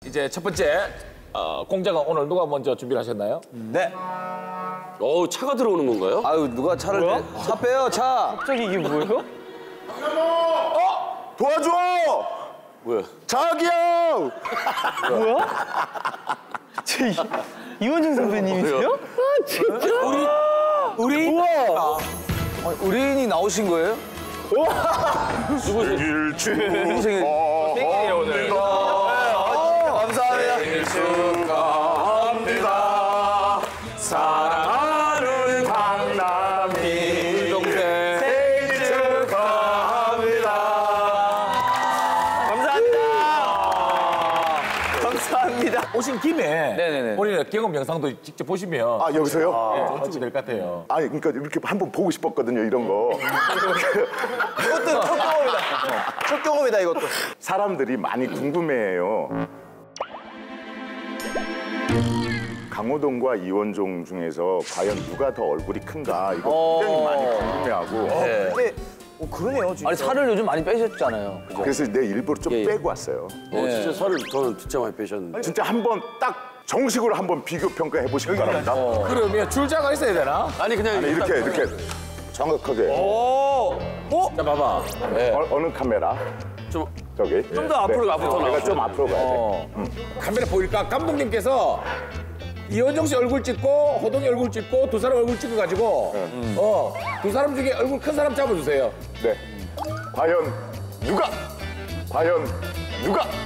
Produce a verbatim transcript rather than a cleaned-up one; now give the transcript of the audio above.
이제 첫 번째 어, 공작은 오늘 누가 먼저 준비를 하셨나요? 네. 어 차가 들어오는 건가요? 아유 누가 차를 빼... 차 빼요 차. 갑자기 이게 뭐예요? 도와줘! 왜? 자기야! 뭐야? 저 이- 이원중 선배님이세요? 아 진짜? 우리 우와. 아니, 의뢰인이 나오신 거예요? 생일 축하합니다. 생일이에요 오늘. 감사합니다. 생일 축하합니다. 사랑하는 강남이 동생. 생일 축하합니다. 감사합니다. 감사합니다. 오신 김에 네네네. 본인의 경험 영상도 직접 보시면 아 여기서요? 좋은 축이 될 것 같아요. 아니 그러니까 이렇게 한번 보고 싶었거든요 이런 거. 이것도 첫 경험이다. 첫 경험이다 이것도. 사람들이 많이 궁금해해요. 강호동과 이원종 중에서 과연 누가 더 얼굴이 큰가 이거 굉장히 많이 궁금해하고 네. 근데 어, 그러네요 진짜. 아니 살을 요즘 많이 빼셨잖아요. 그죠? 그래서 내 일부러 좀 예, 예. 빼고 왔어요. 어 진짜 살을 저는 진짜 많이 빼셨는데. 진짜 한번 딱 정식으로 한번 비교 평가해 보시기 바랍니다. 그러면 줄자가 있어야 되나? 아니 그냥 아니, 이렇게 이렇게 정확하게 오. 어? 자 봐봐. 어, 어느 카메라? 좀 저기 좀 더 앞으로 앞으로 더 내가 나와. 좀 앞으로 가야 돼. 어. 카메라 보일까? 감독님께서 이원정 씨 얼굴 찍고 호동이 얼굴 찍고 두 사람 얼굴 찍어가지고 어, 두 사람 중에 얼굴 큰 사람 잡아주세요. 네. 과연 누가? 과연 누가?